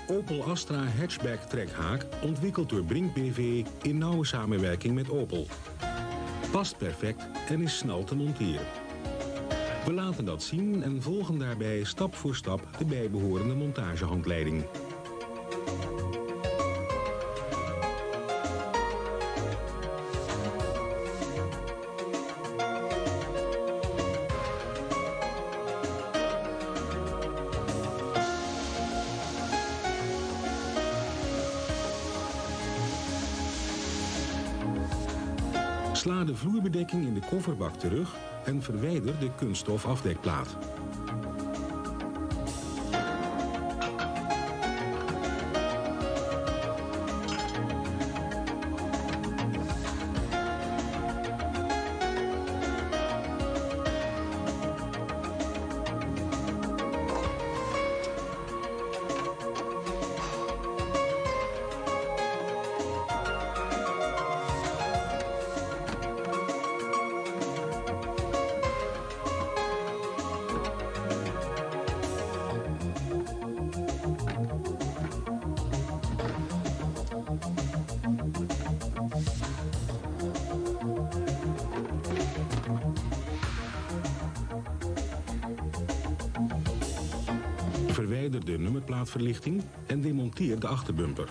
Opel Astra hatchback trekhaak ontwikkeld door Brink BV in nauwe samenwerking met Opel. Past perfect en is snel te monteren. We laten dat zien en volgen daarbij stap voor stap de bijbehorende montagehandleiding. Sla de vloerbedekking in de kofferbak terug en verwijder de kunststof afdekplaat. Verwijder de nummerplaatverlichting en demonteer de achterbumper.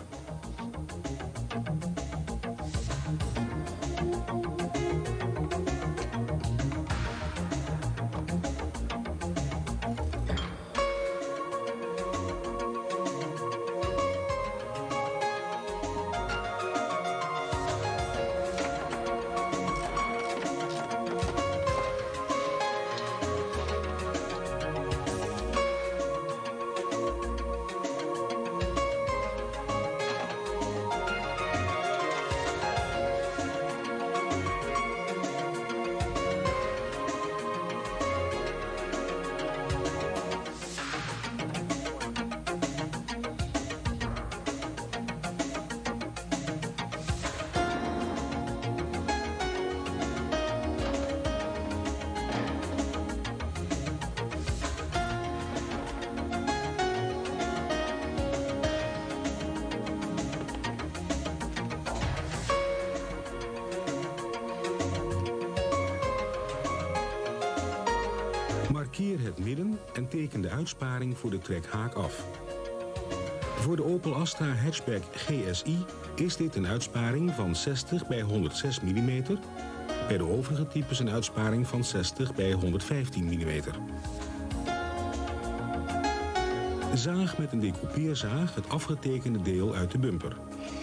Markeer het midden en teken de uitsparing voor de trekhaak af. Voor de Opel Astra hatchback GSI is dit een uitsparing van 60 bij 106 mm. Bij de overige types een uitsparing van 60 bij 115 mm. Zaag met een decoupeerzaag het afgetekende deel uit de bumper.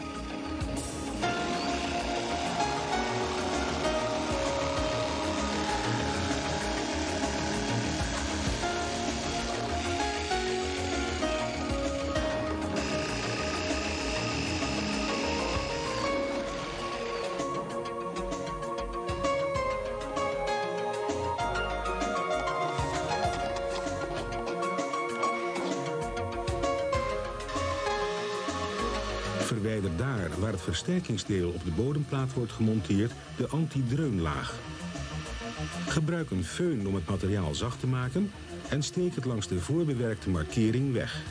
Verwijder daar waar het versterkingsdeel op de bodemplaat wordt gemonteerd de antidreunlaag. Gebruik een föhn om het materiaal zacht te maken en steek het langs de voorbewerkte markering weg.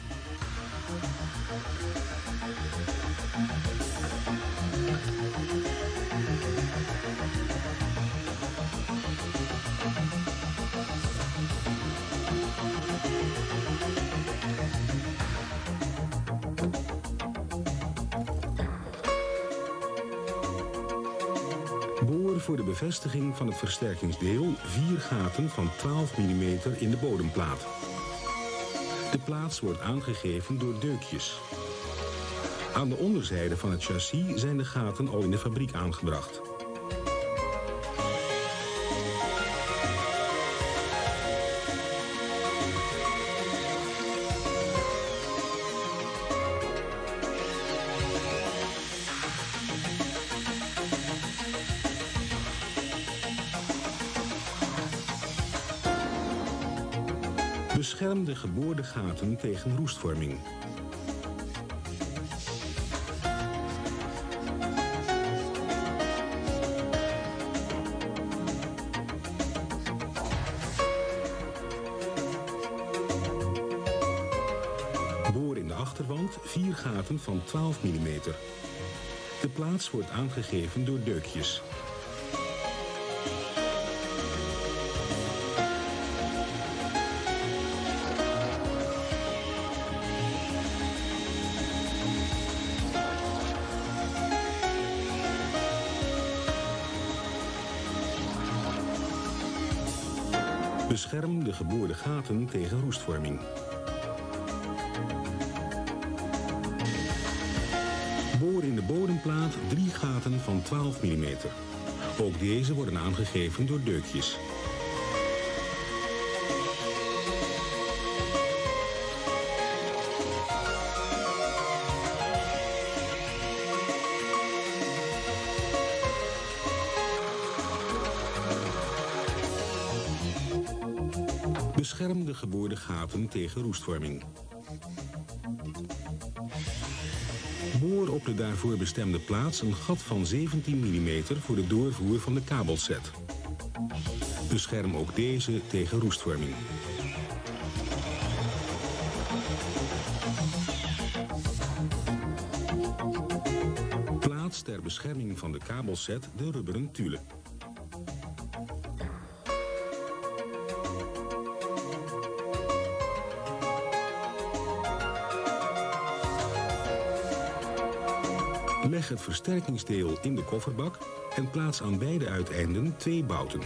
Boor voor de bevestiging van het versterkingsdeel 4 gaten van 12 mm in de bodemplaat. De plaats wordt aangegeven door deukjes. Aan de onderzijde van het chassis zijn de gaten al in de fabriek aangebracht. Bescherm de geboorde gaten tegen roestvorming. Boor in de achterwand 4 gaten van 12 mm. De plaats wordt aangegeven door deukjes. Bescherm de geboorde gaten tegen roestvorming. Boor in de bodemplaat 3 gaten van 12 mm. Ook deze worden aangegeven door deukjes. Bescherm de geboorde gaten tegen roestvorming. Boor op de daarvoor bestemde plaats een gat van 17 mm voor de doorvoer van de kabelset. Bescherm ook deze tegen roestvorming. Plaats ter bescherming van de kabelset de rubberen tulle. Leg het versterkingsdeel in de kofferbak en plaats aan beide uiteinden 2 bouten.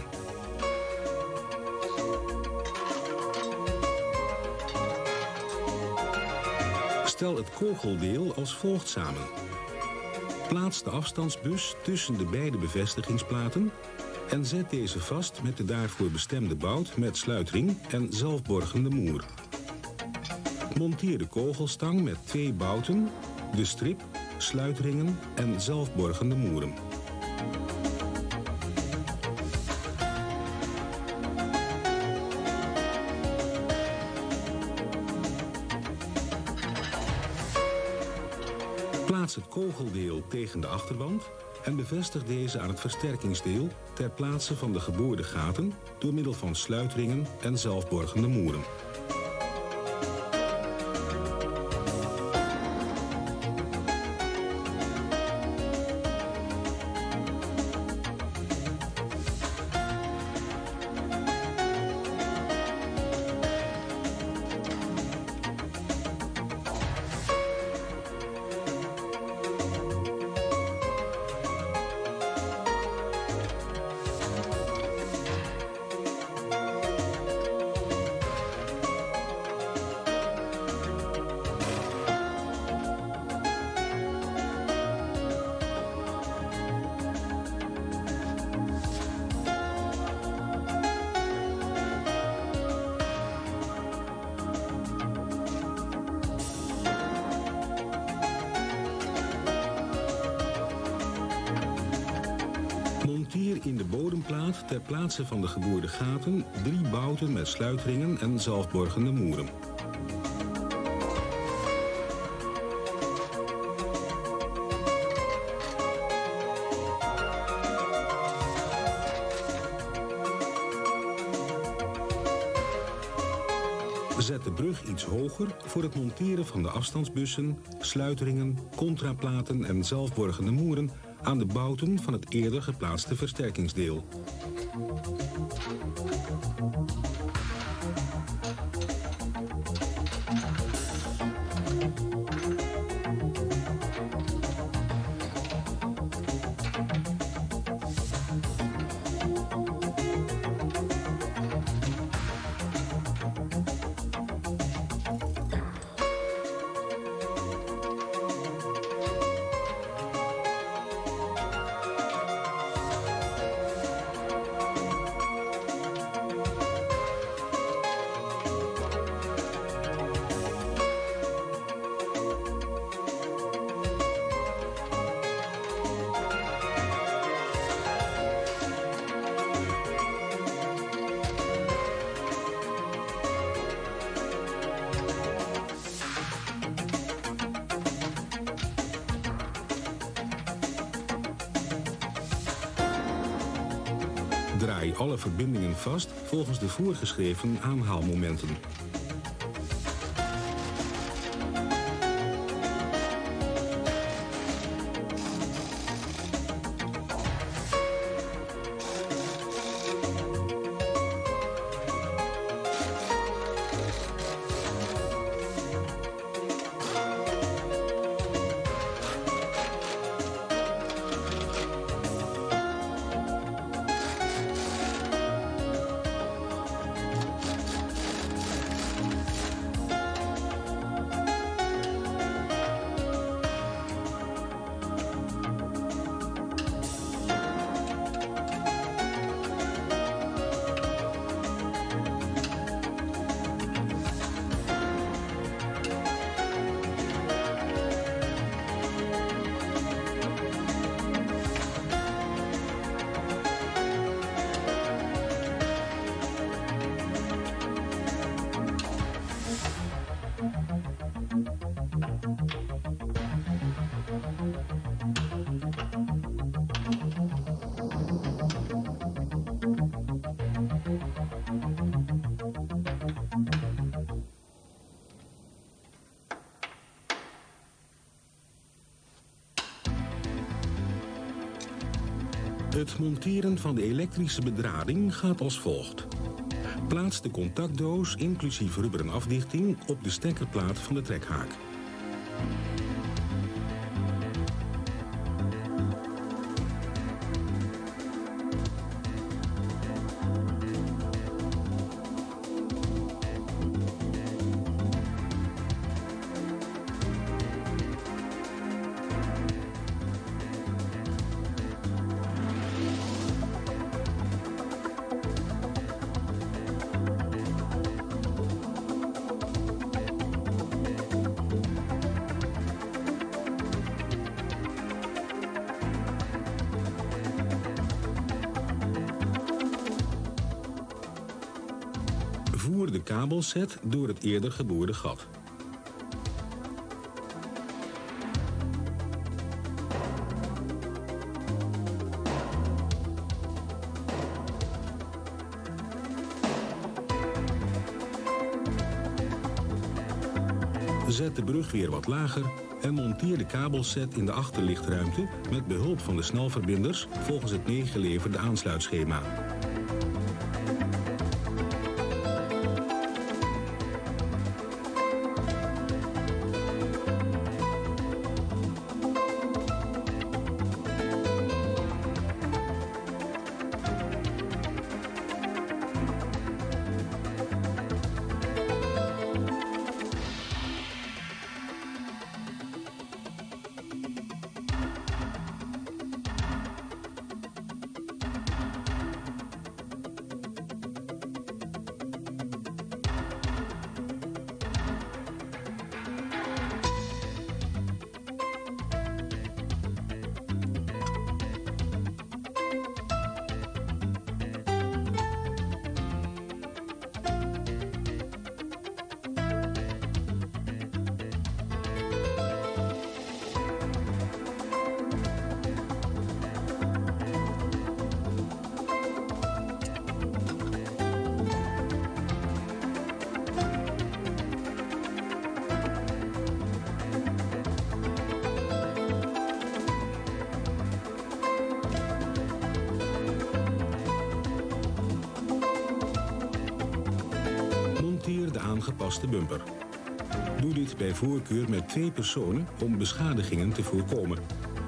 Stel het kogeldeel als volgt samen. Plaats de afstandsbus tussen de beide bevestigingsplaten en zet deze vast met de daarvoor bestemde bout met sluitring en zelfborgende moer. Monteer de kogelstang met 2 bouten, de strip, sluitringen en zelfborgende moeren. Plaats het kogeldeel tegen de achterwand en bevestig deze aan het versterkingsdeel ter plaatse van de geboorde gaten door middel van sluitringen en zelfborgende moeren. Monteer in de bodemplaat ter plaatse van de geboorde gaten 3 bouten met sluitringen en zelfborgende moeren. Zet de brug iets hoger voor het monteren van de afstandsbussen, sluitringen, contraplaten en zelfborgende moeren aan de bouten van het eerder geplaatste versterkingsdeel. Draai alle verbindingen vast volgens de voorgeschreven aanhaalmomenten. Het monteren van de elektrische bedrading gaat als volgt. Plaats de contactdoos inclusief rubberen afdichting op de stekkerplaat van de trekhaak. Voer de kabelset door het eerder geboorde gat. Zet de brug weer wat lager en monteer de kabelset in de achterlichtruimte met behulp van de snelverbinders volgens het meegeleverde aansluitschema. Monteer de aangepaste bumper. Doe dit bij voorkeur met 2 personen om beschadigingen te voorkomen.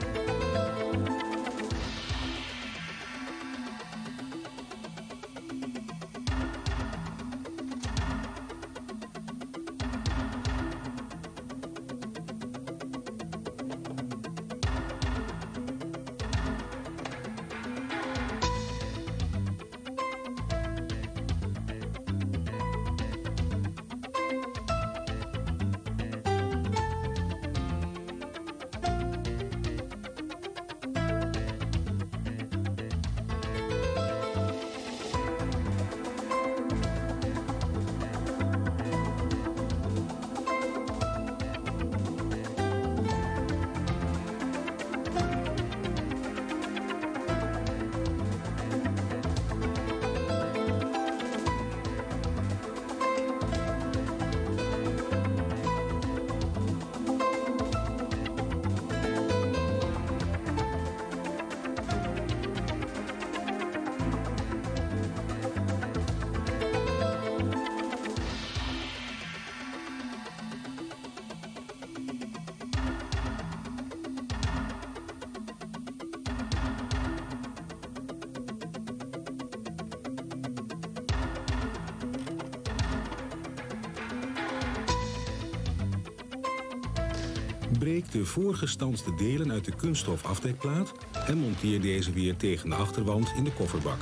Breek de voorgestanste delen uit de kunststof aftrekplaat en monteer deze weer tegen de achterwand in de kofferbak.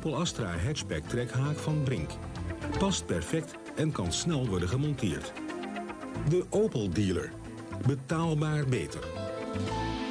Opel Astra hatchback trekhaak van Brink. Past perfect en kan snel worden gemonteerd. De Opel dealer. Betaalbaar beter.